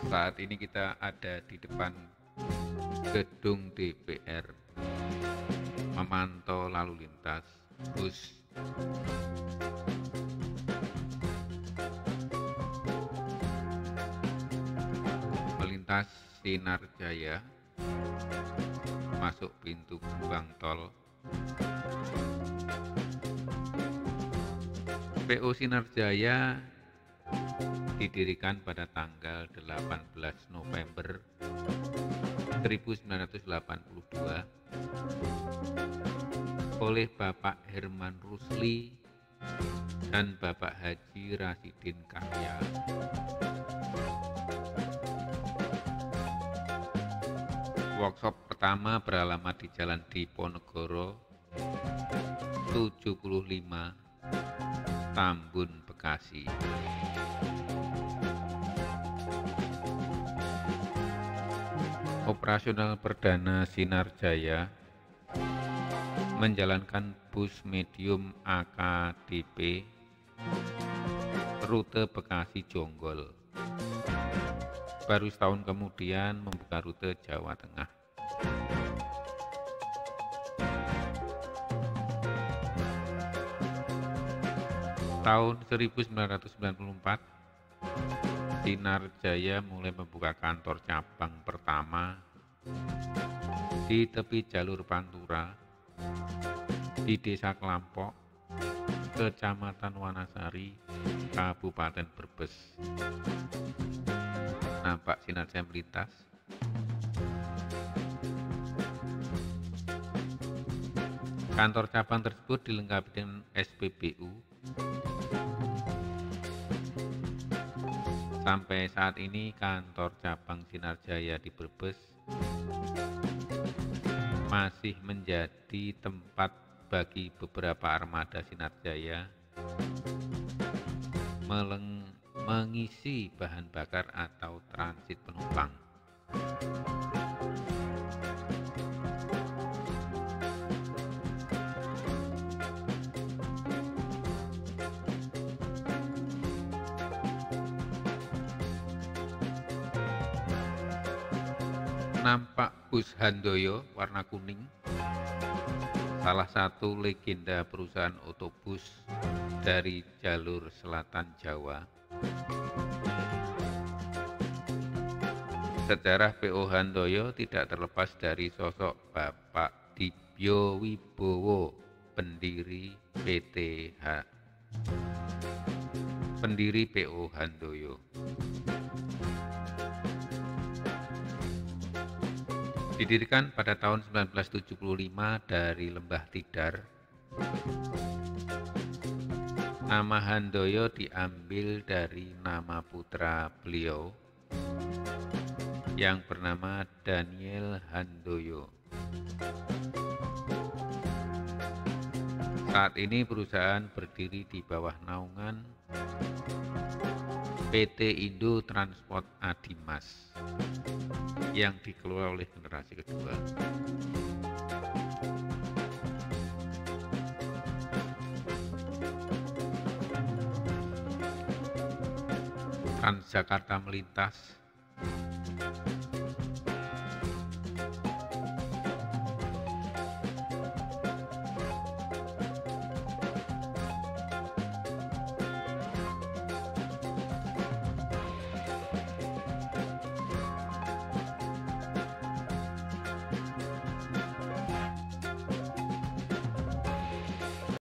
Saat ini kita ada di depan gedung DPR, memantau lalu lintas bus melintas Sinar Jaya masuk pintu gerbang tol. PO Sinar Jaya didirikan pada tanggal 18 November 1982 oleh Bapak Herman Rusli dan Bapak Haji Rasidin Kahya. Workshop pertama beralamat di Jalan Diponegoro 75, Tambun, Bekasi. Operasional perdana Sinar Jaya menjalankan bus medium AKDP rute Bekasi Jonggol. Baru setahun kemudian membuka rute Jawa Tengah. Tahun 1994, Sinar Jaya mulai membuka kantor cabang pertama di tepi jalur Pantura di Desa Kelampok, Kecamatan Wanasari, Kabupaten Brebes. Nampak Sinar Jaya melintas. Kantor cabang tersebut dilengkapi dengan SPBU. Sampai saat ini kantor cabang Sinar Jaya di Brebes masih menjadi tempat bagi beberapa armada Sinar Jaya mengisi bahan bakar atau transit penumpang. Nampak bus Handoyo warna kuning, salah satu legenda perusahaan otobus dari jalur selatan Jawa. Sejarah PO Handoyo tidak terlepas dari sosok Bapak Dibyo Wibowo, pendiri pendiri PO Handoyo. Didirikan pada tahun 1975 dari Lembah Tidar. Nama Handoyo diambil dari nama putra beliau yang bernama Daniel Handoyo. Saat ini perusahaan berdiri di bawah naungan PT Indo Transport Adimas yang dikelola oleh generasi kedua. Transjakarta melintas